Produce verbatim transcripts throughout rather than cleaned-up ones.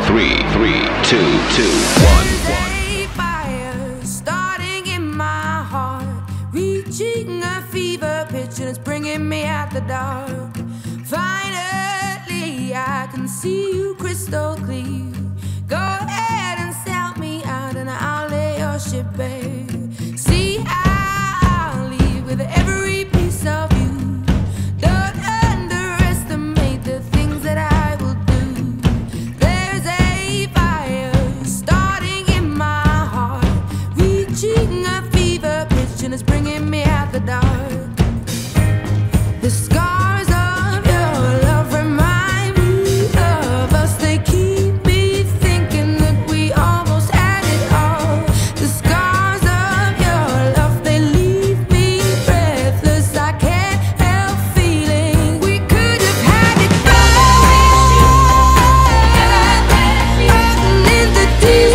three, three, two, two, one. There's a fire starting in my heart, reaching a fever pitch, and it's bringing me out the dark. Finally, I can see you crystal clear. Go ahead and sell me out, and I'll lay your ship bare. See, I'll leave with every piece of you. Don't underestimate the things that I will do. There's a fire starting in my heart, reaching a fever pitch, and it's bringing me out the dark. The scars of your love remind me of us. They keep me thinking that we almost had it all. The scars of your love, they leave me breathless. I can't help feeling we could have had it all. Floating in the deep,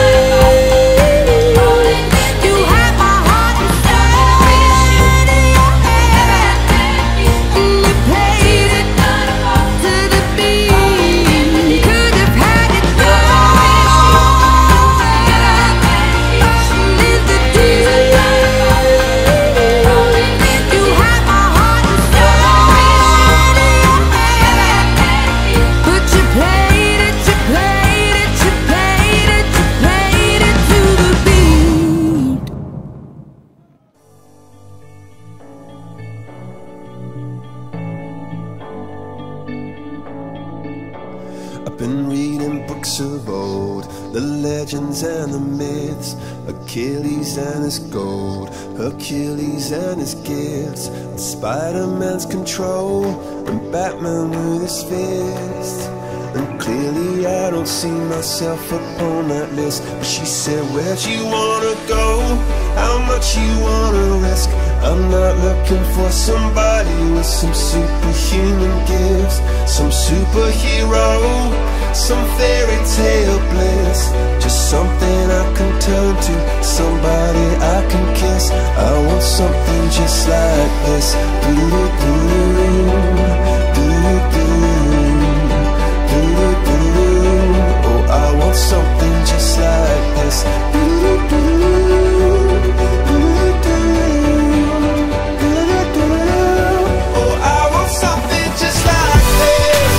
you have my heart and soul in your hand, and you played it to the beat. Could have had it all. Floating in the deep, you have my heart and soul in your hand, but you played it, you played it, you played it, you played it to the beat. I've been reading books of old, the legends and the myths, Achilles and his gold, Hercules and his gifts, and Spider-Man's control, and Batman with his fist. And clearly I don't see myself upon that list. But she said, where'd you wanna go? How much you wanna risk? I'm not looking for somebody with some superhuman gifts, some superhero, some fairy tale bliss. Just something I can turn to, somebody I can kiss. I want something just like this. Do-do-do, do-do-do. Oh, I want something just like this. Oh, I want something just like this.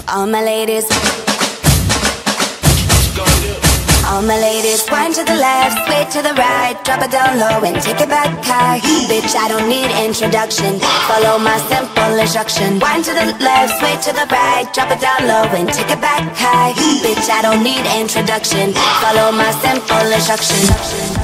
All my ladies, all my ladies, wind to the left, sway to the right, drop it down low and take it back high. Bitch, I don't need introduction, follow my simple instruction. Wind to the left, sway to the right, drop it down low and take it back high. Bitch, I don't need introduction, follow my simple instruction.